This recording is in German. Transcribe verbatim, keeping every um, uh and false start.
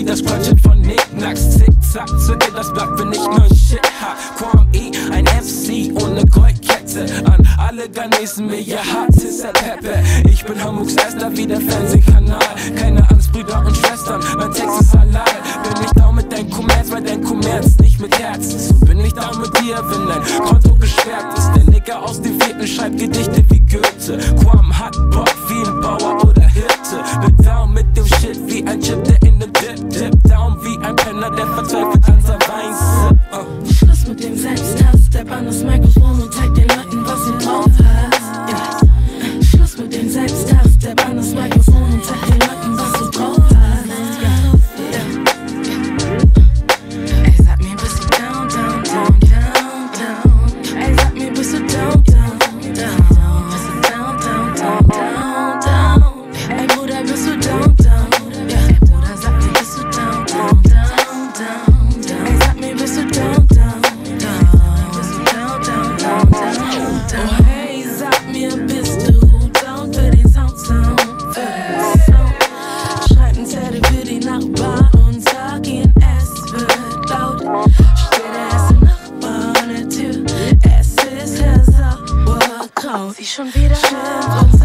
wie das Quatschen von Nicknacks. Zickzack, zünde das Blatt, wenn ich neuen Shit hab. Quam E, ein F C ohne Goldkette. An alle Ghanesen mir ja hart Peppe. Ich bin Hamburgs erster wie der Fernsehkanal. Keine Angst, Brüder und Schwestern, mein Text ist halal. Bin ich down mit dein Kommerz, weil dein Kommerz nicht mit Herz. So bin ich down mit dir, wenn dein Konto gesperrt ist. Der Nigger aus dem vierten schreibt Gedichte wie Goethe. Quam hat Bock wie ein Bauer oder Hirte. Bin down mit dem Shit wie ein Chip, der in dem Dip, Dip. Down wie ein Penner, der verzweifelt an sein Wein sip. uh. Schluss mit dem Selbsthass, step an das Mikrofon und zeig den Leuten, was du drauf hast. Ja. Schluss mit dem Selbsthass, step an das Mikrofon und zeig den Leuten, was du drauf hast. Ja. Ey, sag mir, bist du down, down, down, down, down. Ey, sag mir, bist du down, down, down. Bist du down, down, down, down, down. Ey, Bruder, bist du down, down. Ja. Ey, Bruder, sag mir, bist du down, down, down, down, down. Ey, sag mir, bist du down, down, down. Bist du down, down, down, down, down. Oh, hey, sag mir, bist du down für den Sound, Sound, für den Sound. Schreib einen Zettel für die Nachbarn und sag ihnen, es wird laut. Steht der erste Nachbar an der Tür, es ist der Sauerkraut. Sie schon wieder schön und